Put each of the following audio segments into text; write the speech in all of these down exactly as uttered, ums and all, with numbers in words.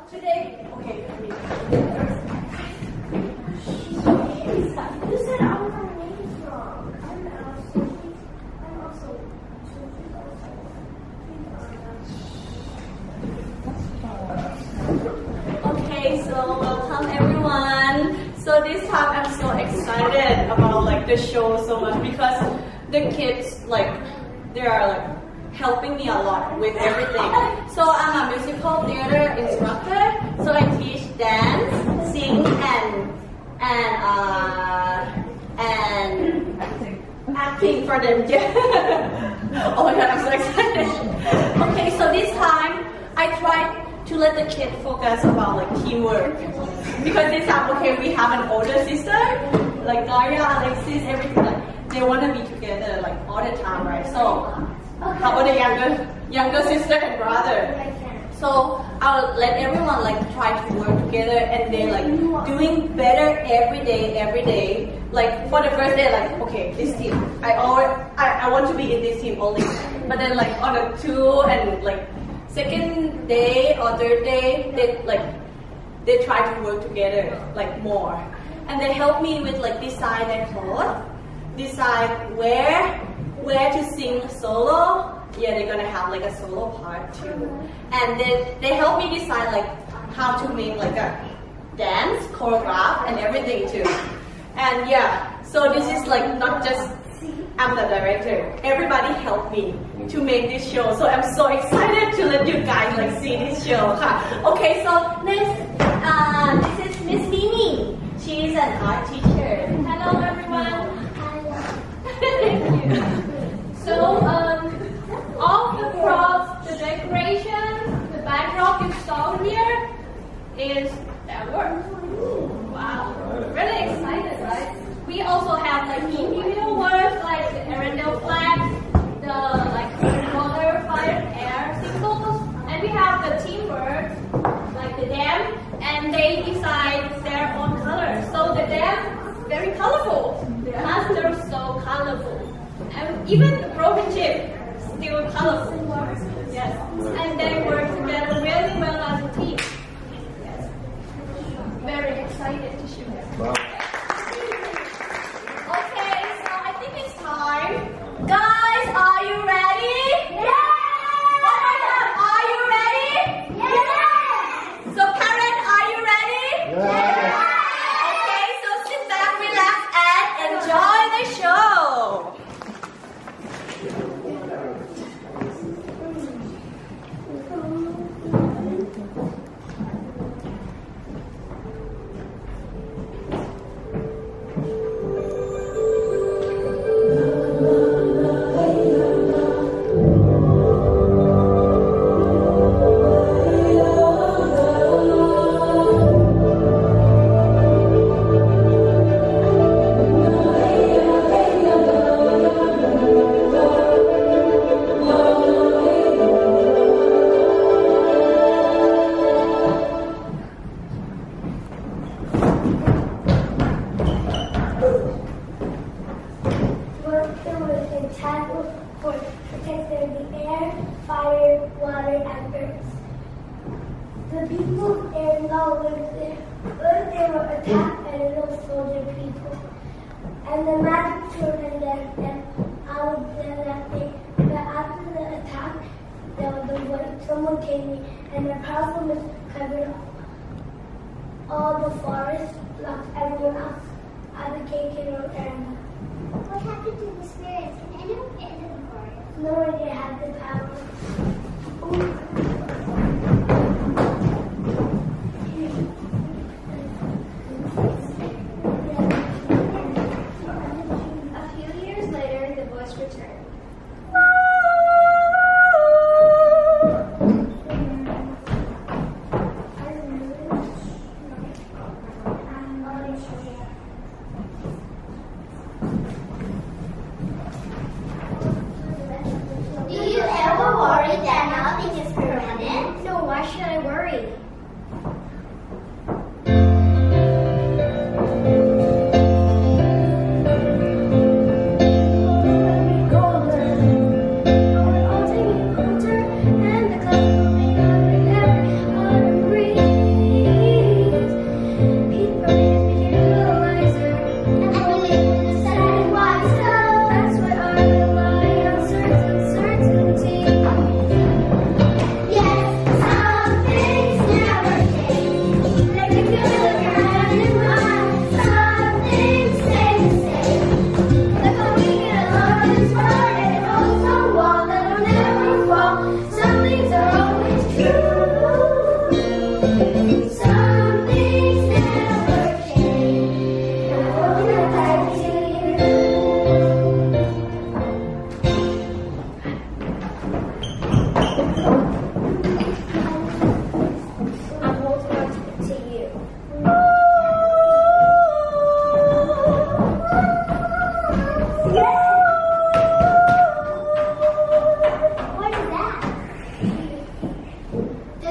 today, okay, you said our name is wrong. I'm also, I'm also, okay, so welcome everyone. So this time I'm so excited about like the show so much because the kids like they are like helping me a lot with everything. So I'm a musical theater instructor. So I teach dance, sing, and and uh and acting, acting for them. Oh my god, I'm so excited. Okay, so this time I tried to let the kid focus about like teamwork because this time okay we have an older sister like Daria, Alexis, everything like they want to be together like all the time, right? So how about the younger younger sister and brother? So I'll let everyone like try to work together and they like doing better every day, every day. Like for the first day, like okay, this team, I always I, I want to be in this team only. But then like on the two and like second day or third day, they like they try to work together like more, and they help me with like design their clothes, decide where where to sing solo. Yeah, they're gonna have like a solo part too, and then they help me decide like how to make like a dance choreograph and everything too. And yeah, so this is like not just I'm the director. Everybody helped me to make this show, so I'm so excited to let you guys like see this show. Okay, so next, uh, this is Miss Mimi. She is an art teacher. Hello, everyone. Thank you. So, um, all the props, the decoration, the backdrop you saw here is their work. Wow, really excited, right? We also have like individual works like the Arendelle flag, the like water, fire, air symbols, and we have the teamwork like the dam, and they decide their own colors. So the dam very colorful, the master so colorful, and even the broken chip still colorful. Yes, and they work together really well as a team. Yes, very excited to show them. Wow. Guys, are you ready? Yes! One more time, are you ready? Yes! So parents, are you ready? Yes! Okay, so sit back, relax, and enjoy the show. Do you ever worry that nothing is permanent?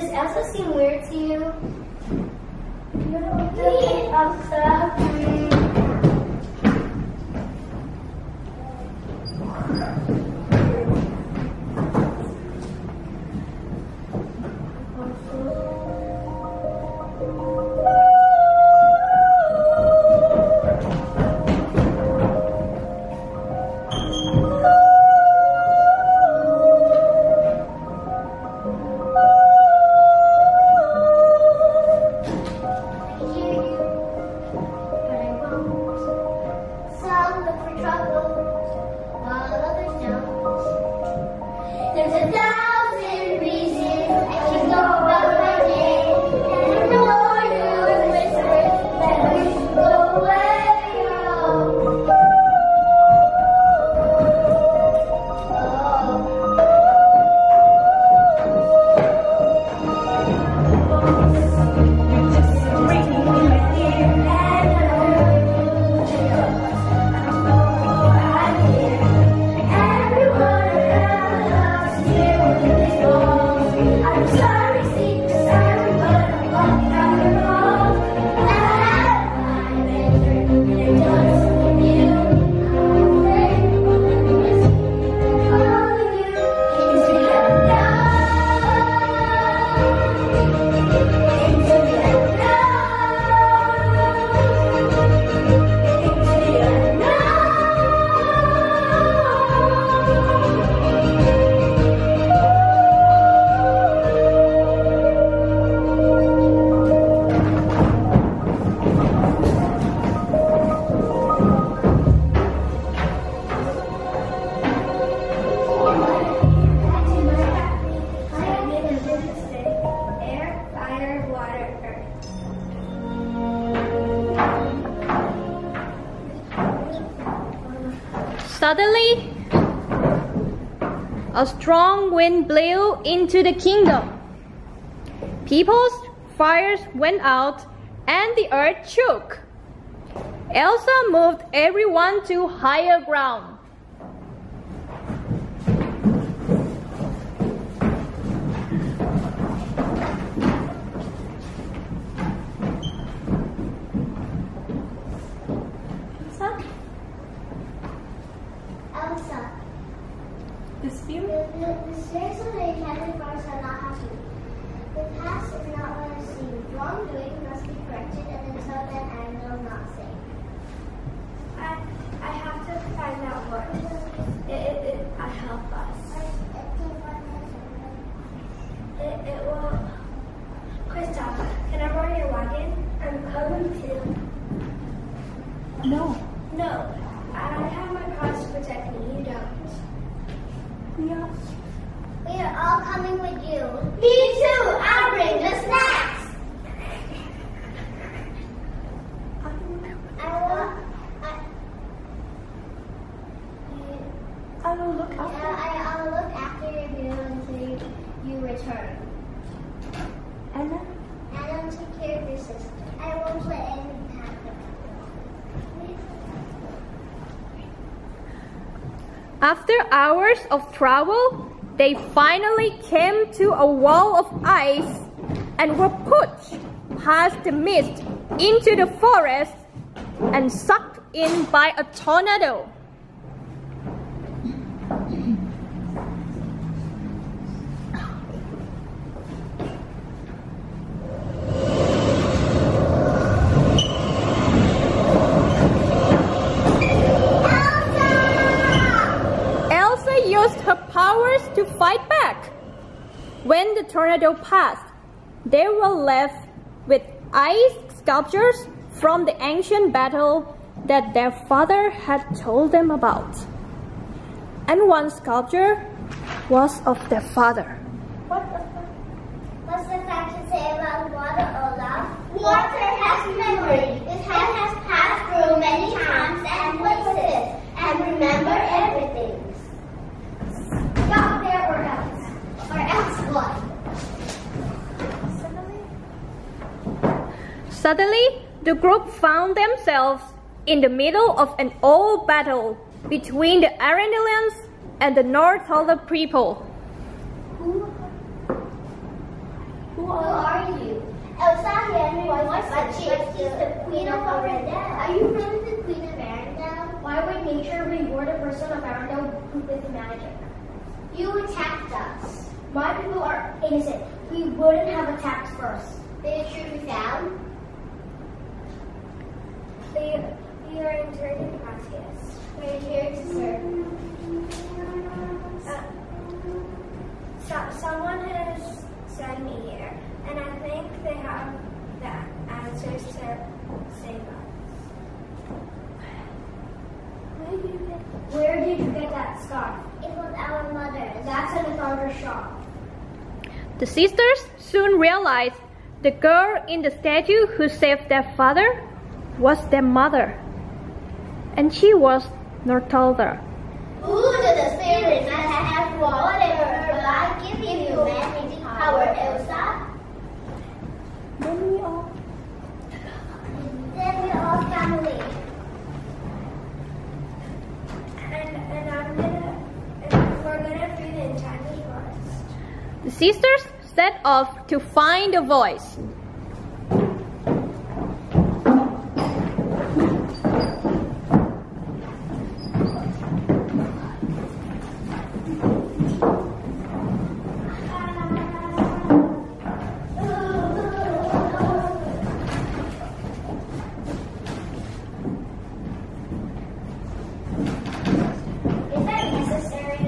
Does Elsa seem weird to you? No, Elsa. Suddenly, a strong wind blew into the kingdom. People's fires went out and the earth shook. Elsa moved everyone to higher ground. Elsa. The spirit? The, the, the spirits of the enchanted forest are not happy. The past is not what it seems. Wrongdoing must be corrected, and until then, I will not say. I I have to find out what it it, it I help us. It it will. Kristoff, can I borrow your wagon? I'm coming too. No. No. I have my paws to protect me, you don't. Yeah. We are all coming with you. Me too! I'll bring the snacks! I will... I, I will look after yeah, I, I'll look after you until you, you return. Anna. And I'll take care of your sister. I won't let anything happen. After hours of travel, they finally came to a wall of ice and were pushed past the mist into the forest and sucked in by a tornado. Powers to fight back. When the tornado passed, they were left with ice sculptures from the ancient battle that their father had told them about. And one sculpture was of their father. What the fuck? What's the fact to say about water, Olaf? Water has memory. It has passed through many times and places and remember everything. Stop there or else. Or else what? Suddenly, the group found themselves in the middle of an old battle between the Arendelians and the Northuller people. Who? Who Who are you? Elsa Henry was, but she is the Queen of Arendelle. Are you really the Queen of Arendelle? Why would nature reward a person of Arendelle with magic? You attacked us. My people are innocent. We wouldn't have attacked first. Did the truth be found? We, we are interred in Gracias. We are here to serve. Uh, so, someone has sent me here, and I think they have the answers to save us. Where did you get that scarf? It was our mother's. That's an author's shop. The sisters soon realized the girl in the statue who saved their father was their mother, and she was Northalda. Who do the spirits that have whatever God giving you magic power, Elsa? Then we all, then we all family. And and I'm gonna, and we're gonna free the enchanted forest. The sisters set off to find a voice. Is that necessary?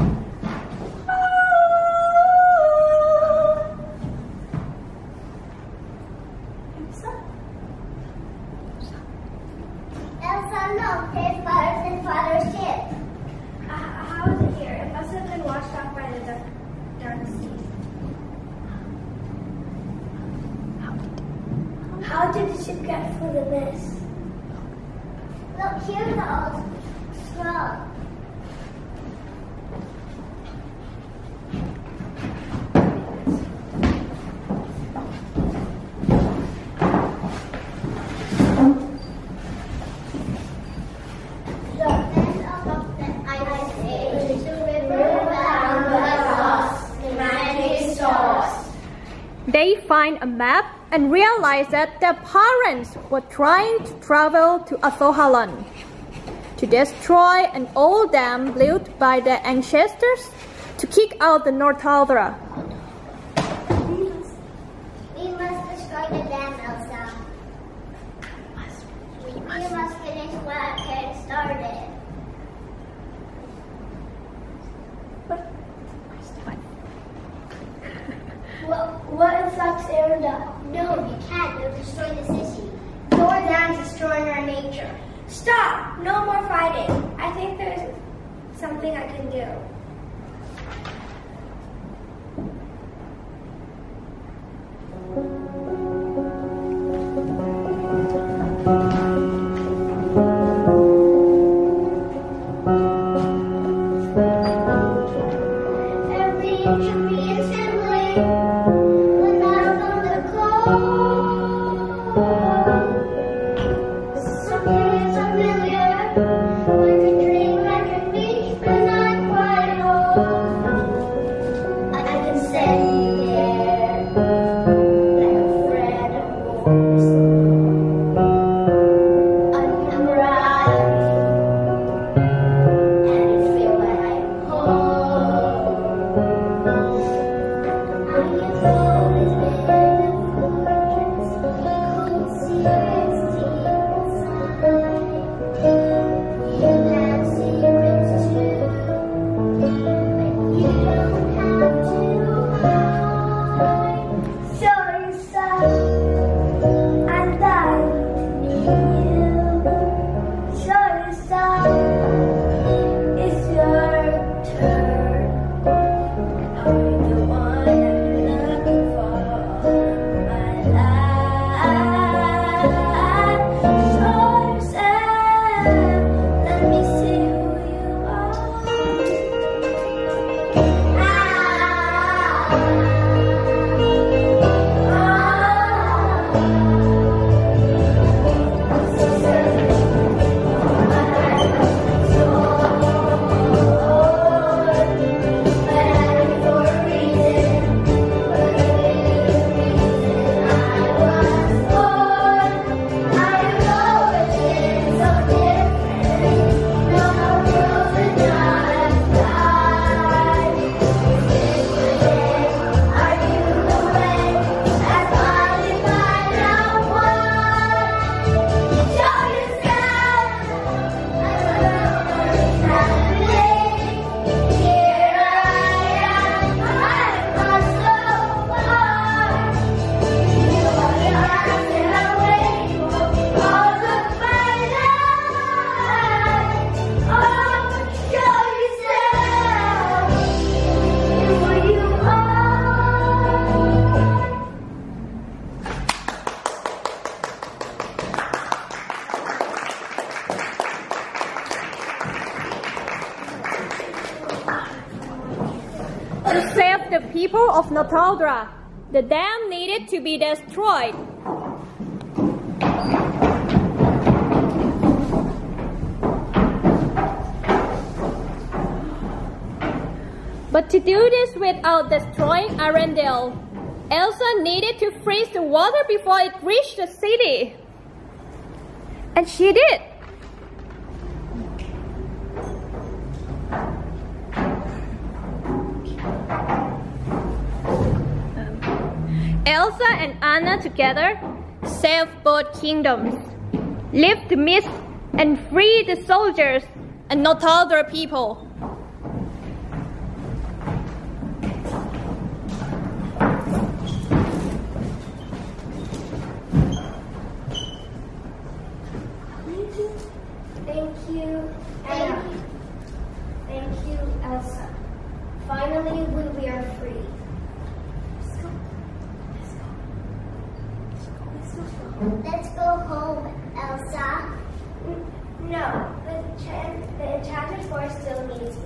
Elsa, no, his father's and father's ship. Uh, how is it here? It must have been washed off by the dark, dark sea. How did the ship get through the mist? Look, here's the old scroll. The end of the ice age, the river bound was lost, the magic source. They find a map and realize that their parents were trying to travel to Athohalan to destroy an old dam built by their ancestors to kick out the Northalda. We must destroy the dam, Elsa. We must finish what our parents started. What, what if that's Arendelle? No, we can't. We'll destroy the city. Your dam's destroying our nature. Stop! No more fighting. I think there's something I can do. Every tree assembly went out from the cold. Something is familiar, like a dream, like a beach, but not quite people of Notaldra. The dam needed to be destroyed. But to do this without destroying Arendelle, Elsa needed to freeze the water before it reached the city. And she did. Elsa and Anna together saved both kingdoms, lifted the mist, and freed the soldiers and Notaldra people. Thank you, Anna. Thank you, Elsa. Finally, we, we are free. Let's go. Let's go. Let's go. Let's go. Let's go home, Elsa. No, the, the Enchanted Forest still needs